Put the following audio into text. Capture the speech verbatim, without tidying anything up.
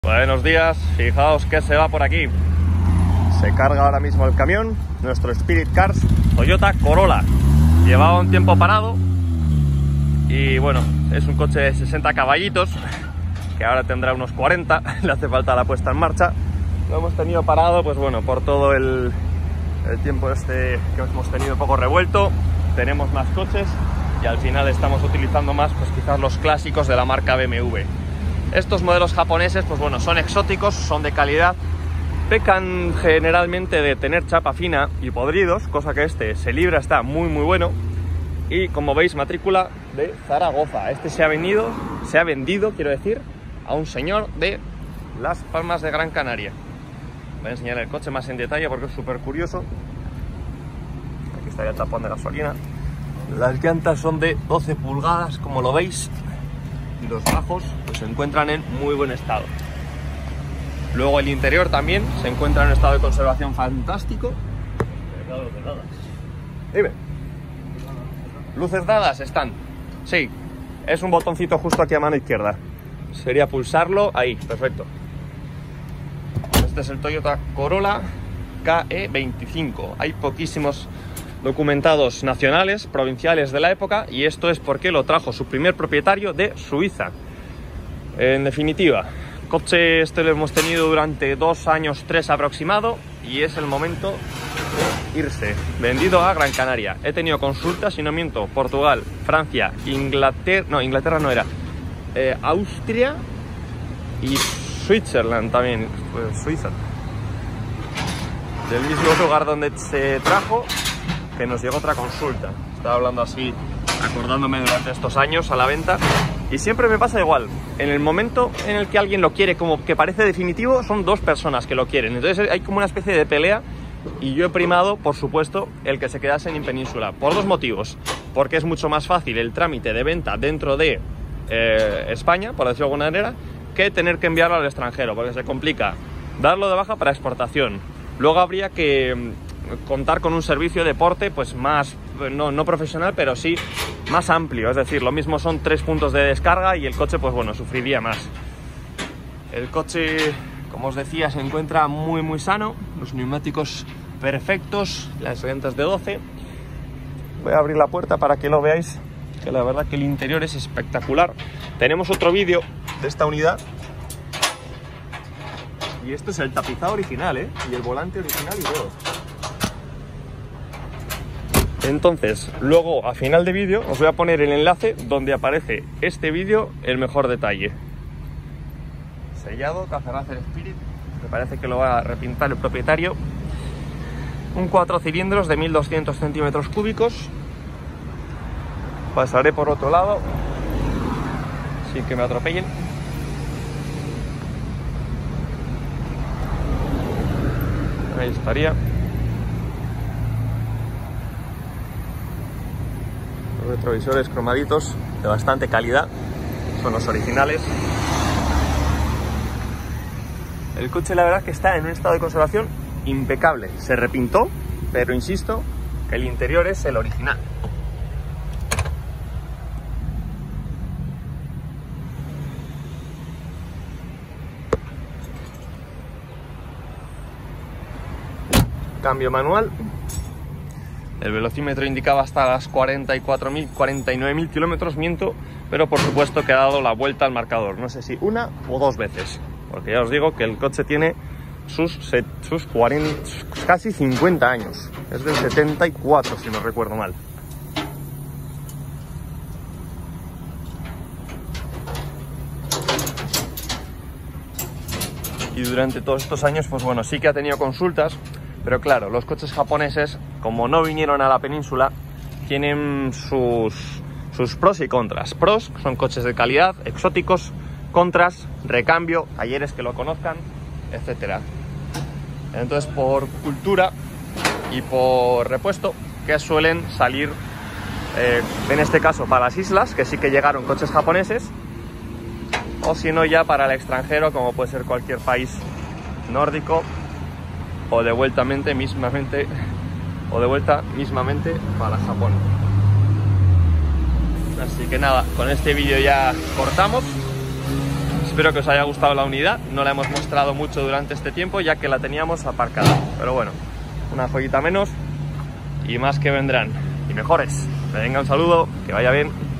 Buenos días, fijaos que se va por aquí. Se carga ahora mismo el camión, nuestro Spirit Cars Toyota Corolla. Llevaba un tiempo parado y bueno, es un coche de sesenta caballitos que ahora tendrá unos cuarenta, le hace falta la puesta en marcha. Lo hemos tenido parado, pues bueno, por todo el, el tiempo este que hemos tenido un poco revuelto. Tenemos más coches y al final estamos utilizando más, pues quizás los clásicos de la marca B M W. Estos modelos japoneses, pues bueno, son exóticos, son de calidad, pecan generalmente de tener chapa fina y podridos, cosa que este se libra, está muy muy bueno. Y como veis, matrícula de Zaragoza. Este se ha vendido, se ha vendido, quiero decir, a un señor de Las Palmas de Gran Canaria. Voy a enseñar el coche más en detalle porque es súper curioso. Aquí está ya el tapón de gasolina. Las llantas son de doce pulgadas, como lo veis. Y los bajos pues se encuentran en muy buen estado. Luego el interior también se encuentra en un estado de conservación fantástico. Dime. Luces dadas están. Sí, es un botoncito justo aquí a mano izquierda. Sería pulsarlo ahí, perfecto. Este es el Toyota Corolla K E veinticinco. Hay poquísimos documentados nacionales, provinciales de la época, y esto es porque lo trajo su primer propietario de Suiza. En definitiva, coche este lo hemos tenido durante dos años, tres aproximado, y es el momento de irse. Vendido a Gran Canaria. He tenido consultas, si no miento, Portugal, Francia, Inglaterra, no, Inglaterra no era, eh, Austria y Switzerland también, pues Suiza. Del mismo lugar donde se trajo, que nos llegó otra consulta. Estaba hablando así, acordándome durante estos años a la venta, y siempre me pasa igual. En el momento en el que alguien lo quiere como que parece definitivo, son dos personas que lo quieren. Entonces hay como una especie de pelea, y yo he primado, por supuesto, el que se quedase en Península, por dos motivos. Porque es mucho más fácil el trámite de venta dentro de eh, España, por decirlo de alguna manera, que tener que enviarlo al extranjero, porque se complica darlo de baja para exportación. Luego habría que contar con un servicio de porte pues más, no, no profesional, pero sí más amplio. Es decir, lo mismo son tres puntos de descarga y el coche, pues bueno, sufriría más. El coche, como os decía, se encuentra muy muy sano, los neumáticos perfectos, las llantas de doce. Voy a abrir la puerta para que lo veáis, que la verdad que el interior es espectacular. Tenemos otro vídeo de esta unidad. Y esto es el tapizado original, ¿eh? Y el volante original y todo. Entonces, luego a final de vídeo os voy a poner el enlace donde aparece este vídeo, el mejor detalle. Sellado, Cazaracer Spirit, me parece que lo va a repintar el propietario. Un cuatro cilindros de mil doscientos centímetros cúbicos. Pasaré por otro lado sin que me atropellen. Ahí estaría. Los retrovisores cromaditos de bastante calidad, son los originales. El coche, la verdad, que está en un estado de conservación impecable. Se repintó, pero insisto que el interior es el original. Cambio manual. El velocímetro indicaba hasta las cuarenta y cuatro mil, cuarenta y nueve mil kilómetros, miento, pero por supuesto que ha dado la vuelta al marcador, no sé si una o dos veces, porque ya os digo que el coche tiene sus, sus cuarenta, casi cincuenta años, es del setenta y cuatro si no recuerdo mal. Y durante todos estos años, pues bueno, sí que ha tenido consultas. Pero claro, los coches japoneses, como no vinieron a la península, tienen sus, sus pros y contras. Pros son coches de calidad, exóticos. Contras, recambio, talleres que lo conozcan, etcétera. Entonces, por cultura y por repuesto, que suelen salir, eh, en este caso para las islas, que sí que llegaron coches japoneses, o si no ya para el extranjero, como puede ser cualquier país nórdico, o de vuelta mismamente o de vuelta mismamente para Japón. Así que nada, con este vídeo ya cortamos. Espero que os haya gustado la unidad. No la hemos mostrado mucho durante este tiempo, ya que la teníamos aparcada. Pero bueno, una joyita menos y más que vendrán. Y mejores. Venga, un saludo, que vaya bien.